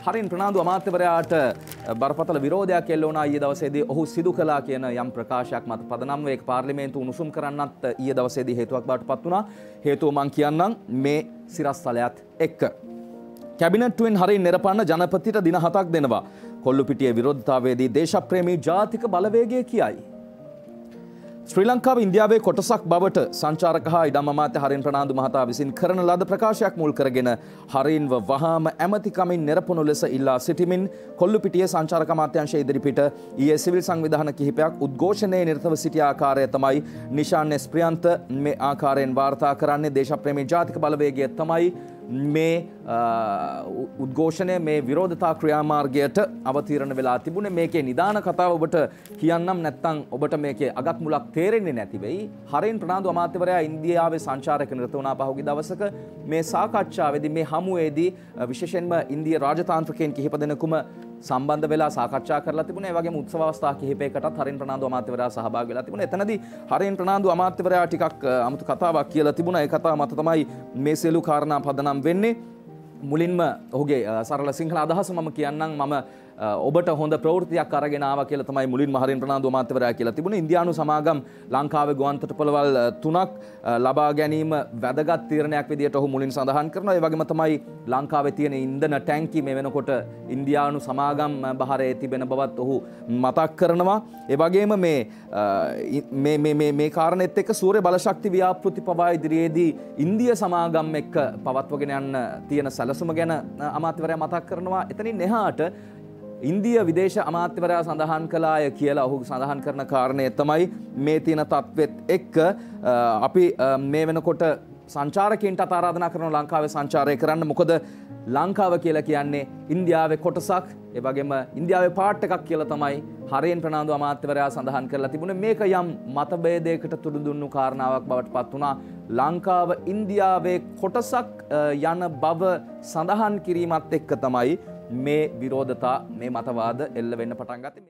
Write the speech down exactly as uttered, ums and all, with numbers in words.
හරින් ප්‍රනාන්දු අමාත්‍යවරයාට බරපතල විරෝධයක් එල්ල වුණා ඊයේ දවසේදී ඔහු සිදු කළා කියන යම් ප්‍රකාශයක් මත පදනම්ව ඒක පාර්ලිමේන්තුව උණුසුම් කරන්නත් ඊයේ දවසේදී හේතුවක් බවට පත් වුණා. හේතුව මං කියන්නම් මේ සිරස්තලයත් එක්ක. කැබිනට්ටුවෙන් හරින් නිරපන්න ජනපතිට දින හතක් දෙනවා. කොල්ලුපිටියේ විරෝධතාවයේදී දේශප්‍රේමී ජාතික බලවේගය කියයි. ශ්‍රී ලංකාව ඉන්දියාවේ කොටසක් බවට සංචාරක හා ඉඩම් අමාත්‍ය හරින් ප්‍රනාන්දු මහතා විසින් කරන ලද ප්‍රකාශයක් මුල් කරගෙන හරින්ව වහාම ඇමතිකමින් නිරපුණු ලෙස ඉල්ලා සිටිමින් කොල්ලුපිටියේ සංචාරක අමාත්‍යාංශය ඉදිරිපිට ඊයේ සිවිල් සංවිධාන කිහිපයක් උද්ඝෝෂණයේ නිරතව සිටි ආකාරය තමයි නිශාන් එස් ප්‍රියන්ත මේ ආකාරයෙන් වාර්තා කරන්නේ. දේශප්‍රේමී ජාතික බලවේගය තමයි මේ උද්ඝෝෂණය මේ විරෝධතා ක්‍රියාමාර්ගයට අවතීර්ණ වෙලා තිබුණේ. මේකේ නිදාන කතාව ඔබට කියන්නම් නැත්නම් ඔබට මේකේ අගක් මුලක් තේරෙන්නේ නැති වෙයි. හරින් ප්‍රනාන්දු අමාත්‍යවරයා ඉන්දියාවේ සංචාරක නිරත වුණා පහුගිය දවසක. මේ සාකච්ඡාවේදී මේ හමුවේදී විශේෂයෙන්ම ඉන්දිය රාජතාන්ත්‍රිකයන් කිහිප දෙනෙකුම සම්බන්ධ වෙලා සාකච්ඡා කරලා තිබුණා. ඒ වගේම උත්සව අවස්ථා කිහිපයකටත් හරින් ප්‍රනාන්දු අමාත්‍යවරයා සහභාගී වෙලා තිබුණා. එතනදී හරින් ප්‍රනාන්දු අමාත්‍යවරයා ටිකක් අමුතු කතාවක් කියලා තිබුණා. ඒ කතාව මත තමයි මේ සියලු කාරණා පදනම් වෙන්නේ. මුලින්ම ඔහුගේ සරල සිංහල අදහස මම කියන්නම්. මම ඔබට හොඳ ප්‍රවෘත්තියක් අරගෙන ආවා කියලා තමයි මුලින්ම හරින් ප්‍රනාන්දු අමාත්‍යවරයා කියලා තිබුණේ. ඉන්දියානු සමාගම් ලංකාවේ ගුවන්තොටුපළවල් තුනක් ලබා ගැනීම වැදගත් තීරණයක් විදියට ඔහු මුලින් සඳහන් කරනවා. ඒ වගේම තමයි ලංකාවේ තියෙන ඉන්ධන ටැංකි මේ වෙනකොට ඉන්දියානු සමාගම් බහරේ තිබෙන බවත් ඔහු මතක් කරනවා. ඒ වගේම මේ මේ මේ මේ මේ කාරණෙත් එක්ක සූර්ය බලශක්ති ව්‍යාපෘති පවා ඉදිරියේදී ඉන්දිය සමාගම් එක්ක පවත්වගෙන යන්න තියෙන සැලසුම ගැන අමාත්‍යවරයා මතක් කරනවා. එතනින් එහාට ඉන්දිය විදේශ අමාත්‍යවරයා සඳහන් කළාය කියලා ඔහු සඳහන් කරන කාරණය තමයි මේ තියෙන තත්ත්වෙත් එක්ක අපි මේ වෙනකොට සංචාරකයන්ට ආරාධනා කරන ලංකාවේ සංචාරය කරන්න. මොකද ලංකාව කියලා කියන්නේ ඉන්දියාවේ කොටසක්. ඒ වගේම ඉන්දියාවේ පාර්ට් එකක් කියලා තමයි හරින් ප්‍රනාන්දු අමාත්‍යවරයා සඳහන් කරලා තිබුණේ. මේක යම් මතභේදයකට තුඩු දුන්නු කාරණාවක් බවට පත් වුණා. ලංකාව ඉන්දියාවේ කොටසක් යන බව සඳහන් කිරීමත් එක්ක තමයි මේ විරෝධතා මේ මතවාද එල්ල වෙන්න පටන් ගත්තේ.